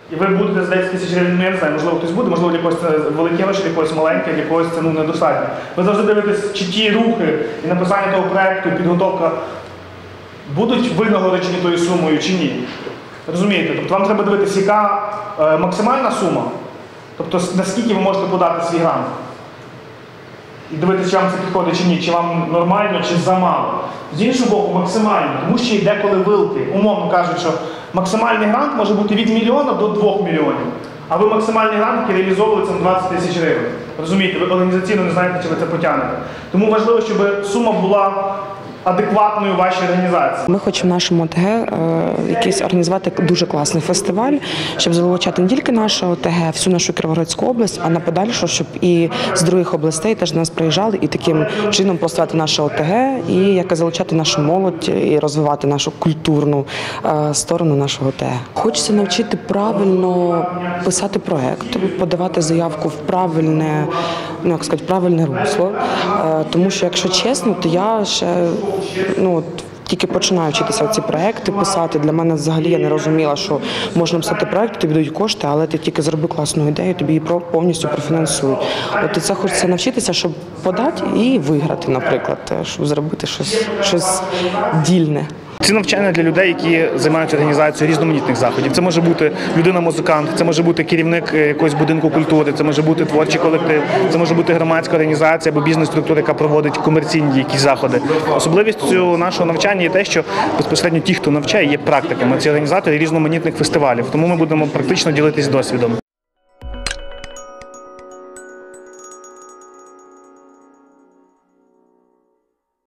І ви будете за 10 тисяч гривень, ну я не знаю, можливо хтось буде, можливо для когось це великі гроші, для когось маленькі, для когось це недостатньо. Ви завжди дивитесь, чи ті рухи і написання того проєкту, і підготовка будуть винагороджені тою сумою чи ні. Розумієте? Тобто вам треба дивитися, яка максимальна сума, тобто наскільки ви можете подати свій грант. І дивитися, чи вам це підходить чи ні, чи вам нормально, чи замало. З іншого боку, максимально, тому що є деколи вилки. Умовно кажуть, що максимальний грант може бути від 1 мільйона до 2 мільйонів. А ви максимальний грант, який реалізовується на 20 тисяч гривень. Розумієте, ви організаційно не знаєте, чи ви це потягнете. Тому важливо, щоб сума була адекватною вашій організації. Ми хочемо в нашому ОТГ якийсь організувати дуже класний фестиваль, щоб залучати не тільки наше ОТГ, всю нашу Кіровоградську область, а на подальше, щоб і з других областей теж до нас приїжджали і таким чином просувати наше ОТГ, і як залучати нашу молодь і розвивати нашу культурну сторону нашого ОТГ. Хочеться навчити правильно писати проект, подавати заявку в правильне, ну як сказати, правильне русло, тому що, якщо чесно, то я ще тільки починаю вчитися ці проекти писати. Для мене взагалі я не розуміла, що можна писати проект, тобі дають кошти, але ти тільки зроби класну ідею, тобі її повністю профінансують. От і це хочеться навчитися, щоб подати і виграти, наприклад, щоб зробити щось дільне. Ці навчання для людей, які займаються організацією різноманітних заходів. Це може бути людина-музикант, це може бути керівник якогось будинку культури, це може бути творчий колектив, це може бути громадська організація або бізнес-структура, яка проводить комерційні якісь заходи. Особливістю нашого навчання є те, що безпосередньо ті, хто навчає, є практиками. Ці організатори різноманітних фестивалів. Тому ми будемо практично ділитись досвідом.